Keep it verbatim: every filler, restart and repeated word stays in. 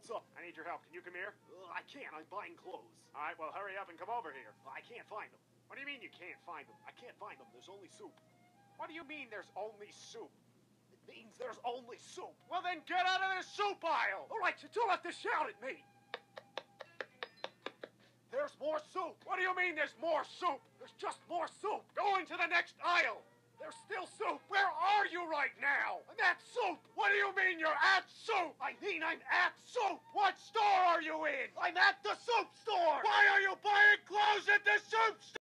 What's up? I need your help. Can you come here? Uh, I can't. I'm buying clothes. All right, well, hurry up and come over here. I can't find them. What do you mean you can't find them? I can't find them. There's only soup. What do you mean there's only soup? It means there's only soup. Well, then get out of the soup aisle! All right, you don't have to shout at me. There's more soup. What do you mean there's more soup? There's just more soup. Go into the next aisle! There's still soup. Where are you right now? I'm at soup. What do you mean you're at soup? I mean I'm at soup. What store are you in? I'm at the soup store. Why are you buying clothes at the soup store?